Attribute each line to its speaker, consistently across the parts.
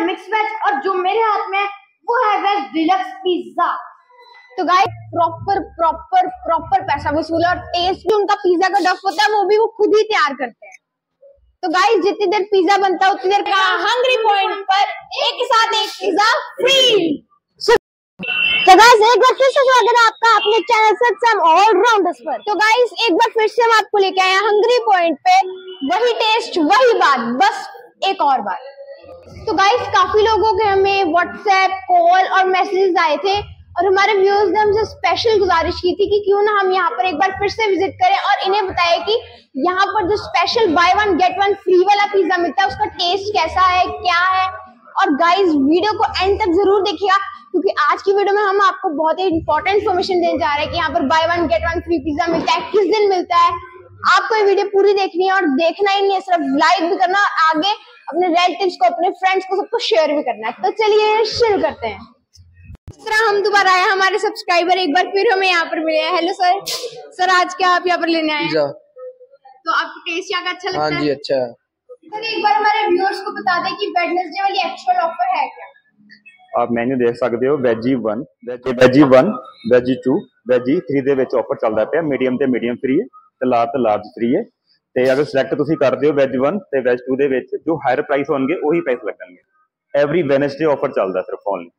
Speaker 1: Mix veg और जो मेरे हाथ में है वो है वेज डिलक्स पिज्जा।
Speaker 2: तो गाइस प्रॉपर प्रॉपर प्रॉपर पैसा वसूल है और टेस्ट भी उनका पिज्जा का डफ होता है, वो भी वो खुद ही तैयार करते हैं। तो गाइस जितनी देर पिज्जा बनता है उतनी देर का हंग्री पॉइंट पर एक के साथ एक पिज्जा फ्री। तो गाइस एक बार फिर से स्वागत है आपका अपने चैनल सम ऑलराउंडर्स पर। तो गाइस एक बार फिर से हम आपको लेके आए हैं हंग्री पॉइंट पे, वही टेस्ट वही बात, बस एक और बात। तो गाइस काफी लोगों के हमें व्हाट्सएप कॉल और मैसेजेस आए थे और हमारे व्यूअर्स ने हमसे स्पेशल गुजारिश की थी कि क्यों ना हम यहाँ पर एक बार फिर से विजिट करें और इन्हें बताएं कि यहाँ पर जो special buy one get one free वाला पिज्जा मिलता है उसका टेस्ट कैसा है, क्या है। और गाइस वीडियो को एंड तक जरूर देखिएगा क्योंकि आज की वीडियो में हम आपको बहुत ही इंपॉर्टेंट इन्फॉर्मेशन देने जा रहे हैं कि यहाँ पर buy one get one free pizza मिलता है, किस दिन मिलता है। आपको ये वीडियो पूरी देखनी है और देखना ही नहीं है, सिर्फ लाइक भी करना और आगे अपने रिलेटिव्स को, अपने फ्रेंड्स को, सबको शेयर भी करना है। तो चलिए शुरू करते हैं। इस तरह हम दोबारा आए, हमारे सब्सक्राइबर एक बार फिर हमें यहाँ पर मिले हैं। Hello sir. सर आज क्या आप यहाँ पर लेने आए हैं? तो आपको टेस्ट यहाँ का अच्छा लगता है?
Speaker 3: हाँ जी अच्छा है।
Speaker 2: सर एक बार हमारे व्यूअर्स को बता दें कि वेडनेसडे वाली एक्चुअल ऑफर है क्या?
Speaker 3: आप मेन्यू देख सकते हो। ਵੈਜੀ 1 ਵੈਜੀ 2 ਵੈਜੀ 3 ਦੇ ਵਿੱਚ ਆਫਰ ਚੱਲਦਾ ਪਿਆ। ਮੀਡੀਅਮ ਤੇ ਮੀਡੀਅਮ ਫ੍ਰੀ ਹੈ ਤੇ ਲਾਰਜ ਫ੍ਰੀ ਹੈ ਤੇ ਅਗਰ ਸਿਲੈਕਟ ਤੁਸੀਂ ਕਰਦੇ ਹੋ ਵੈਜ 1 ਤੇ ਵੈਜ 2 ਦੇ ਵਿੱਚ ਜੋ ਹਾਇਰ ਪ੍ਰਾਈਸ ਹੋਣਗੇ ਉਹੀ ਪ੍ਰਾਈਸ ਲੱਗਣਗੇ। एवरी वेडनेसडे ऑफर ਚੱਲਦਾ सिर्फ ओनली।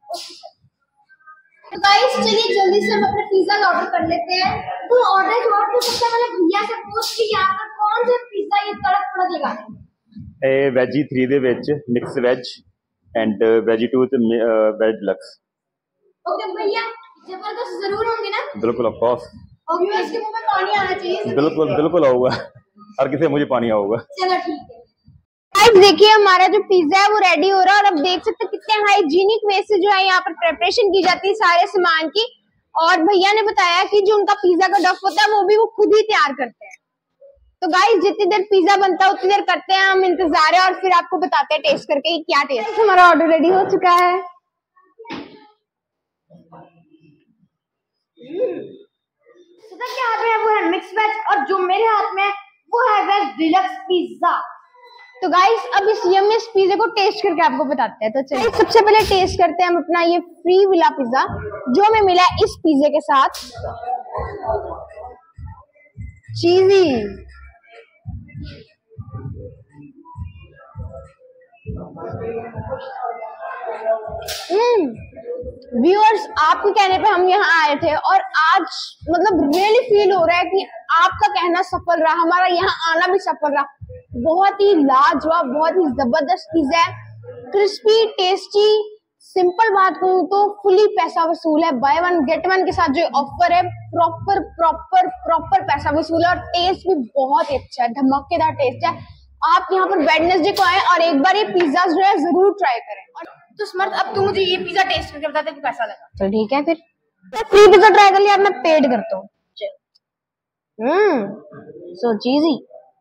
Speaker 2: तो गाइस चलिए जल्दी से हम अपने पिज्जा ऑर्डर कर लेते हैं। तो ऑर्डर छोड़ के सबसे पहले भैया से पूछ कि यहाँ पर कौन सा पिज्जा ये कड़क लगा है।
Speaker 3: ਇਹ ਵੈਜੀ 3 ਦੇ ਵਿੱਚ ਮਿਕਸ ਵੈਜ एंड ਵੈਜੀ 2 ਤੇ ਵੈਜ ਡਿਲक्स।
Speaker 2: ओके भैया जबरदस्त जरूर होंगे ना?
Speaker 3: बिल्कुल ऑफ कोर्स।
Speaker 2: और व्यूअर्स के मुंह में पानी आना चाहिए।
Speaker 3: बिल्कुल बिल्कुल आऊगा, हर किसी मुझे पानी आऊगा।
Speaker 2: चलो ठीक है। गाइस देखिए हमारा जो पिज्जा है वो रेडी हो रहा है और अब देख सकते हैं कितने हाइजीनिक वे से जो है यहाँ पर प्रिपरेशन की जाती है सारे सामान की। और भैया ने बताया कि जो उनका पिज्जा का डफ होता है वो भी वो खुद ही तैयार करते हैं। तो गाइस जितनी देर पिज्जा बनता है उतनी देर करते हैं हम इंतजार है और फिर आपको बताते हैं टेस्ट करके कि क्या टेस्ट। हमारा ऑर्डर रेडी हो चुका है।
Speaker 1: सर के हाथ में है वो है मिक्स वेज और जो मेरे हाथ में है वो है वेज डिलक्स पिज्जा।
Speaker 2: तो गाइस अब इस यम्मी पिज्जा को टेस्ट करके आपको बताते हैं। तो चलिए सबसे पहले टेस्ट करते हैं हम अपना ये फ्री वाला पिज्जा जो हमें मिला है इस पिज्जे के साथ। चीजी व्यूअर्स आपके कहने पे हम यहाँ आए थे और आज मतलब रियली फील हो रहा है कि आपका कहना सफल रहा, हमारा यहाँ आना भी सफल रहा। बहुत ही लाजवाब, बहुत ही जबरदस्त पिज्जा है, क्रिस्पी टेस्टी। सिंपल बात कहूँ तो फुली पैसा वसूल है। बाय वन गेट वन के साथ जो ऑफर है प्रॉपर प्रॉपर प्रॉपर पैसा वसूल है और टेस्ट भी बहुत ही अच्छा है, धमाकेदार टेस्ट है। आप यहाँ पर वेडनेसडे को आए और एक बार ये पिज्जा जो है जरूर ट्राई करें। और
Speaker 1: तो स्मर्थ अब तू मुझे ये पिज्जा टेस्ट करके बता दे कि कैसा लगा।
Speaker 2: तो ठीक है फिर फ्री पिज्जा ट्राई कर लिया, अब मैं पेड करता हूँ। सो चीजी।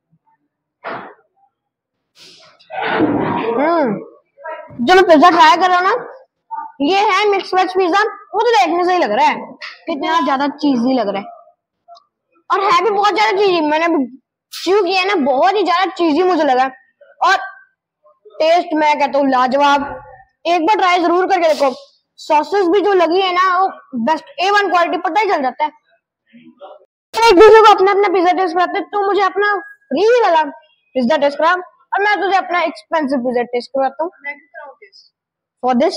Speaker 2: जो मैं पिज्जा ट्राई कर रहा हूँ ना ये है मिक्स वेज पिज्जा। वो तो देखने से ही लग रहा है कितना ज्यादा चीजी लग रहा है और है भी बहुत ज्यादा चीजी। मैंने च्यू किया है ना, बहुत ही ज्यादा चीजी मुझे लगा और टेस्ट मैं कहता हूँ लाजवाब। एक बार ट्राई जरूर करके देखो। सॉसेस भी जो लगी है ना वो बेस्ट A1 क्वालिटी, पता ही चल जाता है। एक दूसरे को अपना अपना पिज्जा टेस्ट कराते हैं तो मुझे अपना फ्री वाला पिज्जा टेस्ट करा और मैं तुझे अपना एक्सपेंसिव पिज्जा टेस्ट करवाता हूँ। फॉर दिस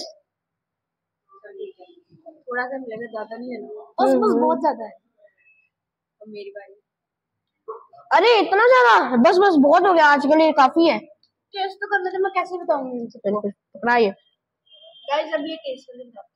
Speaker 1: थोड़ा सा मिलेगा, ज्यादा नहीं है ना? बस बहुत ज्यादा है। तो मेरी बारी।
Speaker 2: अरे इतना ज्यादा? बस बस बहुत हो गया आज के लिए, काफी है।
Speaker 1: टेस्ट तो करने से मैं कैसे बताऊंगी?
Speaker 2: पकड़ाइए
Speaker 1: गाइस अब ये टेस्ट करके बताते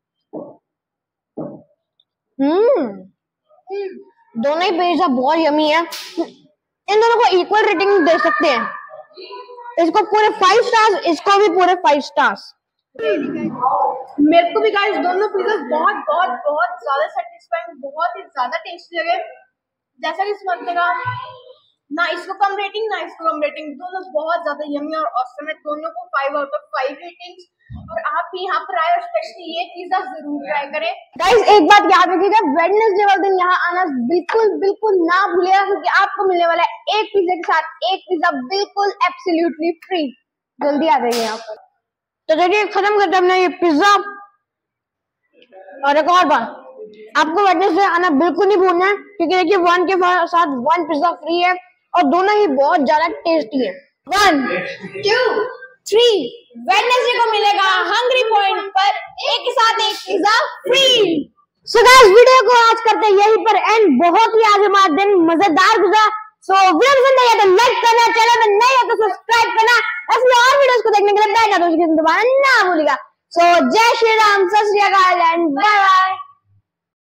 Speaker 2: दोनों ही पिज्जा बहुत यमी है। इन दोनों को इक्वल रेटिंग दे सकते हैं। इसको पूरे 5 स्टार्स, इसको भी पूरे 5 स्टार्स।
Speaker 1: मेरे को भी गाइस दोनों पिज्जा बहुत बहुत बहुत ज्यादा सेटिस्फाइंग, बहुत ही ज्यादा टेस्टी लगे। जैसा कि स्मर्थ ने कहा, ना इसको कम रेटिंग ना इसको कम रेटिंग, दोनों बहुत ज्यादा यमी और ऑसम है। दोनों को 5 आउट ऑफ 5 रेटिंग्स। और आप भी यहाँ पर आए और स्पेशली ये पिज्जा जरूर ट्राई करें।
Speaker 2: गाइस एक बात याद रखिएगा, वेडनेसडे वाले दिन यहाँ आना बिल्कुल बिल्कुल ना भूलिएगा क्योंकि आपको मिलने वाला है एक पिज्जा के साथ एक पिज्जा बिल्कुल एब्सोल्युटली फ्री। जल्दी आ जाइए यहाँ पर। तो चलिए खत्म करते हैं अपना ये पिज्जा। और एक और बात, आपको वेडनेसडे आना बिल्कुल नहीं भूलना है, क्योंकि देखिए 1 के साथ 1 पिज्जा फ्री है और दोनों ही बहुत ज्यादा टेस्टी है। 1 2 3 वेडनेसडे को मिलेगा हंग्री पॉइंट पर एक के साथ एक pizza free. So guys, video को आज करते हैं यहीं पर एंड। बहुत ही आज हमारा दिन मजेदार गुजरा। सो वीडियो पसंद आया तो लाइक करना, चैनल में नए हो तो सब्सक्राइब करना, ऐसे और वीडियोस को देखने के लिए बेल आइकन दबाना ना भूलिएगा। सो जय श्री राम, सत श्री अकाल एंड बाय बाय।